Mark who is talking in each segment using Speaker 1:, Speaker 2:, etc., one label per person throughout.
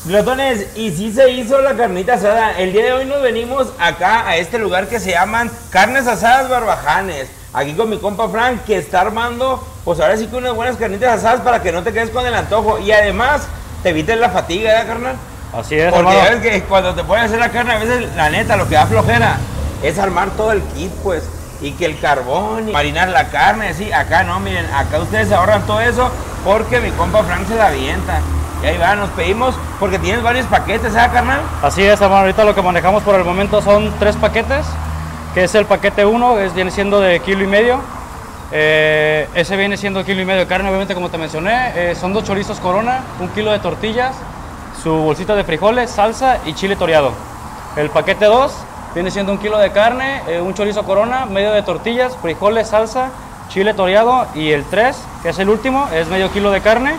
Speaker 1: Glotones, y sí se hizo la carnita asada. El día de hoy nos venimos acá a este lugar que se llaman Carnes Asadas Barbajanes. Aquí con mi compa Frank, que está armando, pues ahora sí que unas buenas carnitas asadas para que no te quedes con el antojo. Y además, te evites la fatiga, ¿verdad, carnal?
Speaker 2: Así es,
Speaker 1: porque
Speaker 2: hermano.
Speaker 1: ya ves que cuando te pones a hacer la carne, a veces, la neta, lo que da flojera es armar todo el kit, pues. Y que el carbón, y marinar la carne, sí. Acá no, miren, acá ustedes se ahorran todo eso porque mi compa Frank se la avienta. Y ahí va, nos pedimos, porque tienes varios paquetes, ¿sabes, carnal?
Speaker 2: Así es, hermano. Ahorita lo que manejamos por el momento son 3 paquetes, que es el paquete 1, viene siendo de 1,5 kilos. Ese viene siendo 1,5 kilos de carne, obviamente, como te mencioné. Son 2 chorizos Corona, 1 kilo de tortillas, su bolsita de frijoles, salsa y chile toreado. El paquete 2 viene siendo 1 kilo de carne, un chorizo Corona, medio de tortillas, frijoles, salsa, chile toreado. Y el 3, que es el último, es medio kilo de carne,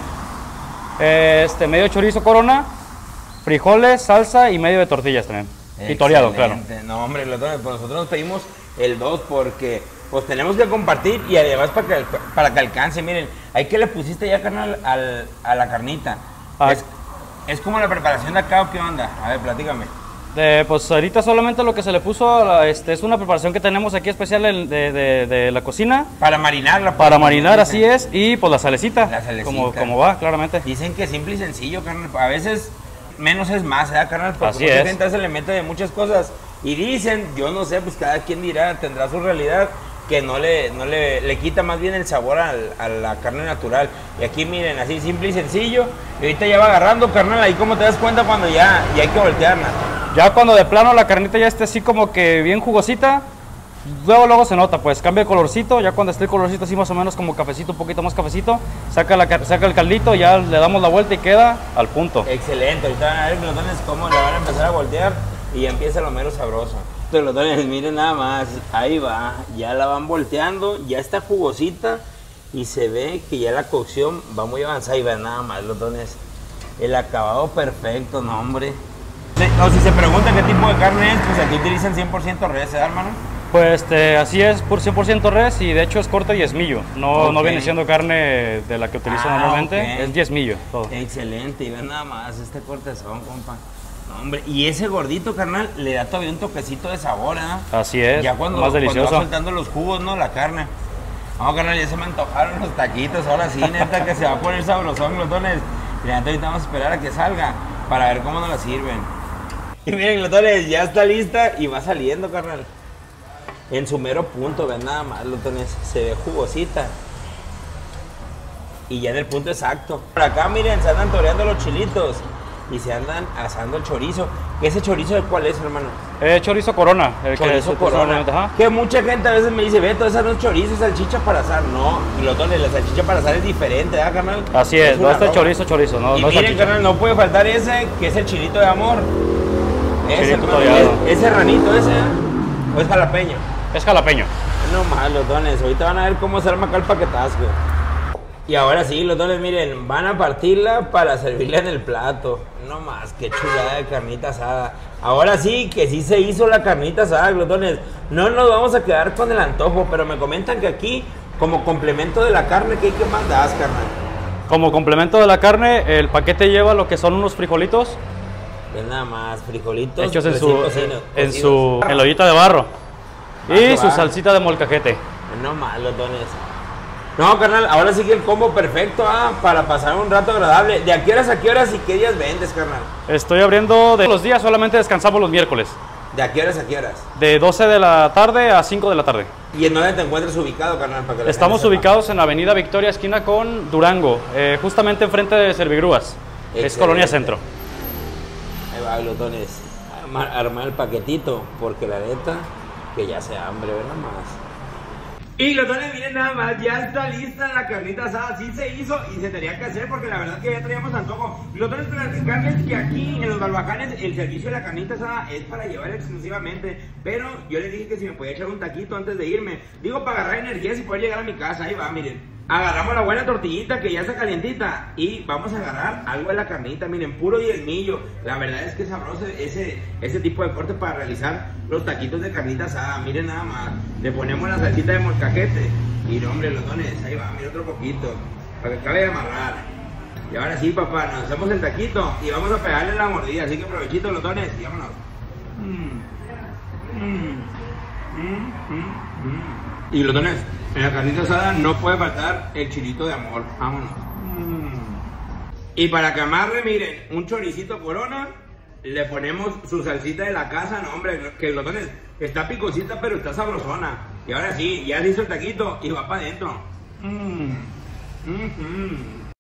Speaker 2: medio chorizo Corona, frijoles, salsa y medio de tortillas también. Y toreado, claro.
Speaker 1: No, hombre, pues nosotros nos pedimos el 2 porque pues tenemos que compartir y además para que alcance. Miren, ahí que le pusiste ya, carnal, a la carnita. ¿Es como la preparación de acá o qué onda? A ver, platícame.
Speaker 2: Pues ahorita solamente lo que se le puso es una preparación que tenemos aquí especial de la cocina.
Speaker 1: Para marinarla.
Speaker 2: Para marinar, así es. Y pues la salecita.
Speaker 1: La salecita.
Speaker 2: Como va, claramente.
Speaker 1: Dicen que simple y sencillo, carnal. A veces menos es más, ¿verdad, carnal? Porque
Speaker 2: así
Speaker 1: mucha gente se le mete de muchas cosas. Y dicen, yo no sé, pues cada quien dirá, tendrá su realidad, que no le quita más bien el sabor a la carne natural. Y aquí miren, así simple y sencillo. Y ahorita ya va agarrando, carnal. Ahí como te das cuenta cuando ya hay que voltearla.
Speaker 2: Ya cuando de plano la carnita ya esté así como que bien jugosita, luego se nota, pues cambia el colorcito. Ya cuando esté el colorcito así más o menos como cafecito, un poquito más cafecito, saca el caldito, ya le damos la vuelta y queda al punto.
Speaker 1: Excelente. Ahorita van a ver, glotones, cómo la van a empezar a voltear y empieza lo mero sabroso. Glotones, miren nada más, ahí va, ya la van volteando, ya está jugosita y se ve que ya la cocción va muy avanzada. Y vean nada más, glotones, el acabado perfecto, no, hombre. O si se preguntan qué tipo de carne es, pues aquí utilizan 100% res, hermano.
Speaker 2: Pues así es, por 100% res, y de hecho es corte diezmillo. No viene siendo carne de la que utilizo normalmente, es diezmillo todo.
Speaker 1: Excelente, y ven nada más este corte son, compa. No, hombre, y ese gordito, carnal, le da todavía un toquecito de sabor, ¿eh?
Speaker 2: Así es,
Speaker 1: ya cuando,
Speaker 2: más delicioso.
Speaker 1: Cuando va soltando los jugos, ¿no? La carne. No, carnal, ya se me antojaron los taquitos, ahora sí, neta, que se va a poner sabrosón, glotones. Y neta, ahorita vamos a esperar a que salga para ver cómo nos la sirven. Y miren, glotones, ya está lista y va saliendo, carnal. En su mero punto, ven nada más, glotones, se ve jugosita. Y ya en el punto exacto. Por acá, miren, se andan toreando los chilitos y se andan asando el chorizo. ¿Ese chorizo de cuál es, hermano?
Speaker 2: Chorizo Corona.
Speaker 1: Chorizo Corona. Que mucha gente a veces me dice, Beto, esa no es chorizo, es salchicha para asar. No, glotones, la salchicha para asar es diferente, ¿verdad, carnal?
Speaker 2: Así es, no es chorizo, no.
Speaker 1: Y
Speaker 2: no
Speaker 1: miren, carnal, no puede faltar ese, que es el chilito de amor. Ese ranito, ese, ¿o es jalapeño?
Speaker 2: Es jalapeño.
Speaker 1: No más, glotones, ahorita van a ver cómo se arma acá el paquetazo. Y ahora sí, glotones, miren, van a partirla para servirla en el plato. No más, qué chulada de carnita asada. Ahora sí, que sí se hizo la carnita asada, glotones. No nos vamos a quedar con el antojo, pero me comentan que aquí, como complemento de la carne, ¿qué más das, carnal?
Speaker 2: Como complemento de la carne, el paquete lleva lo que son unos frijolitos.
Speaker 1: Ven nada más, frijolitos
Speaker 2: hechos en la ollita de barro. Y su salsita de molcajete.
Speaker 1: No más, glotones. No, carnal, ahora sí que el combo perfecto, para pasar un rato agradable. ¿De a qué horas a qué horas y qué días vendes, carnal?
Speaker 2: Estoy abriendo de los días, solamente descansamos los miércoles.
Speaker 1: ¿De a qué horas a qué horas?
Speaker 2: De 12 de la tarde a 5 de la tarde.
Speaker 1: ¿Y en dónde te encuentras ubicado, carnal? Para que
Speaker 2: estamos ubicados en Avenida Victoria, esquina con Durango, justamente enfrente de Servigrúas. Es Colonia Centro.
Speaker 1: Ahí va, glotones. Armar el paquetito, porque la neta, que ya se hambre, ¿verdad? Más. Y glotones, miren nada más, ya está lista la carnita asada. Sí se hizo y se tenía que hacer porque la verdad que ya traíamos antojo. Glotones, platicarles que aquí en los Barbajanes el servicio de la carnita asada es para llevar exclusivamente. Pero yo les dije que si me podía echar un taquito antes de irme. Digo, para agarrar energías y poder llegar a mi casa. Ahí va, miren. Agarramos la buena tortillita que ya está calientita y vamos a agarrar algo de la carnita, miren, puro diezmillo. La verdad es que es sabroso ese tipo de corte para realizar los taquitos de carnita asada. Miren nada más, le ponemos la salsita de molcajete y no, hombre, glotones, ahí va, mira otro poquito para que acabe de amarrar. Y ahora sí, papá, nos hacemos el taquito y vamos a pegarle la mordida. Así que provechito, glotones, y vámonos. Y glotones, en la carnita asada no puede faltar el chilito de amor. Vámonos. Y para que amarre, miren, un choricito Corona, le ponemos su salsita de la casa. No, hombre, que glotones, está picosita, pero está sabrosona. Y ahora sí, ya se hizo el taquito y va para adentro.